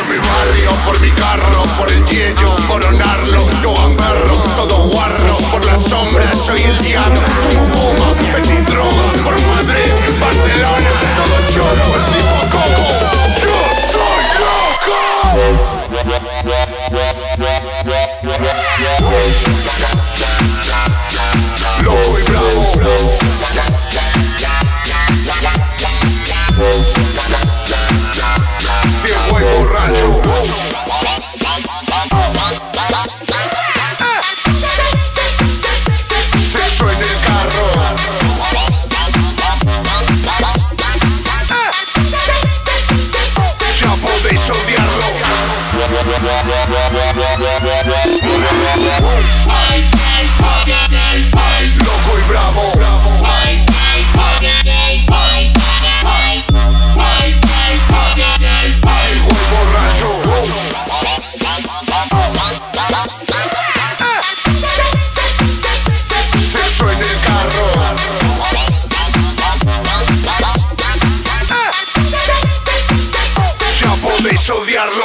mi barrio, por mi carro, por el yello, coronarlo, yo gamberro, todo guarro, por la sombra soy el diablo. Fumo goma, vendí droga, por Madrid, Barcelona, todo choro, es tipo coco, yo soy loco. Loco y bravo. Ciego y borracho. Sexo en el carro. Ya podéis odiarlo. Loco y bravo. Ciego y borracho. Sexo en el carro. Ya podéis odiarlo.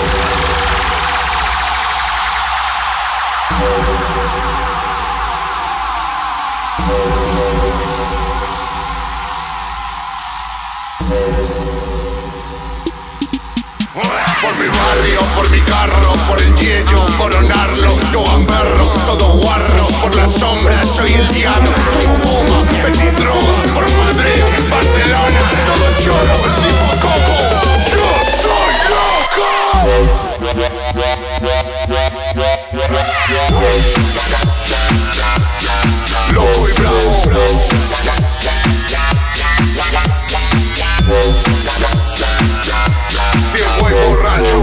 Por mi barrio, por mi carro, por el yello, coronarlo, yo gamberro, todo guarro, por la sombra soy el diablo. Fumo goma, vendí droga, por Madrid, Barcelona, todo choro, es tipo coco, yo soy loco. Loco y bravo. Ciego y borracho.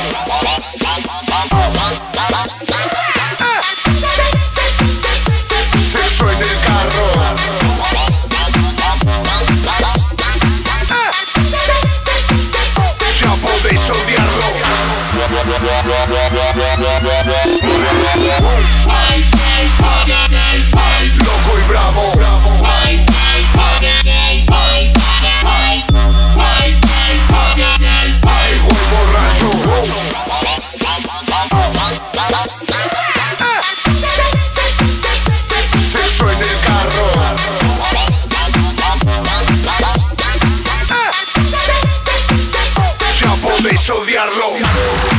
Sexo en el carro. Ya podéis odiarlo. Loco y bravo. Ciego y borracho. Sexo en el carro. Ya podéis odiarlo.